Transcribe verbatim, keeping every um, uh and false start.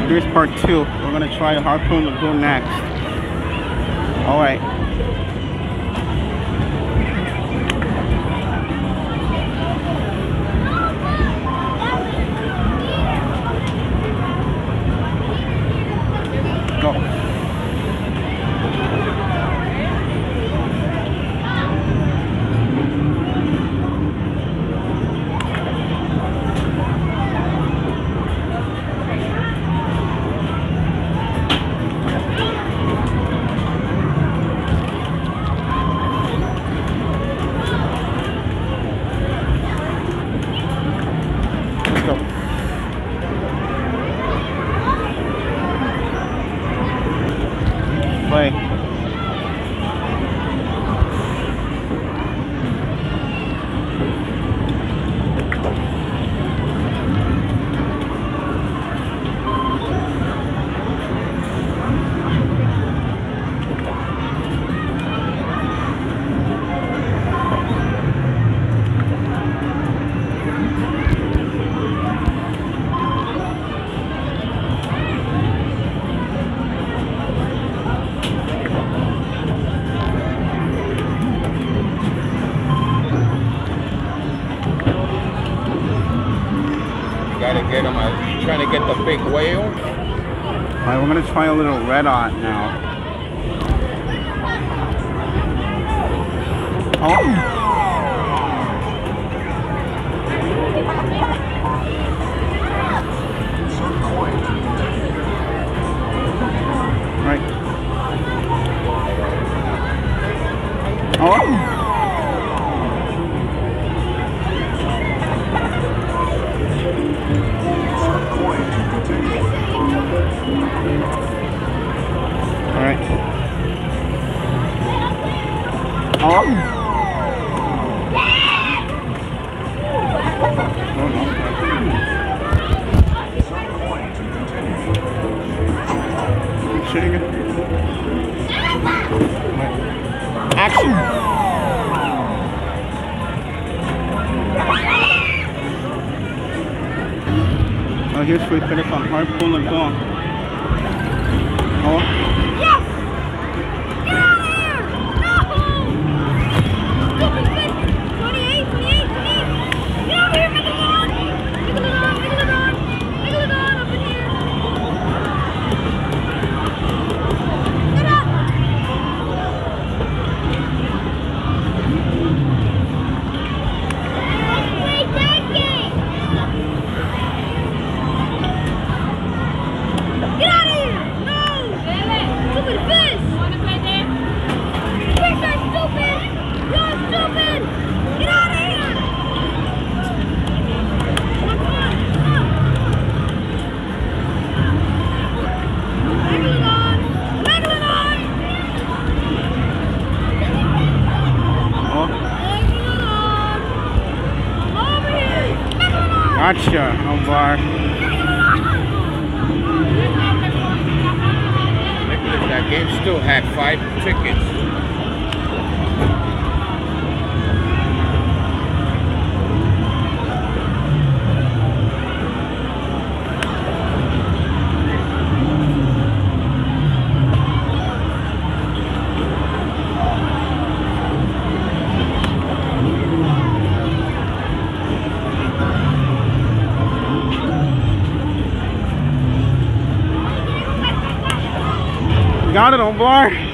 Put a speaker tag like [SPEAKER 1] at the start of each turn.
[SPEAKER 1] Here's part two. We're gonna try Harpoon Lagoon next. All right. Go. Play.
[SPEAKER 2] Gotta get him. I'm trying to get the big whale.
[SPEAKER 1] All right, we're gonna try a little red eye now. Oh. Right. Oh. All right. Oh. Oh no. Shooting it. Action. Oh, here's free finish on Harpoon Lagoon. Oh. Gotcha, Omar.
[SPEAKER 2] Nicholas, that game still had five tickets.
[SPEAKER 1] Got it, Omar.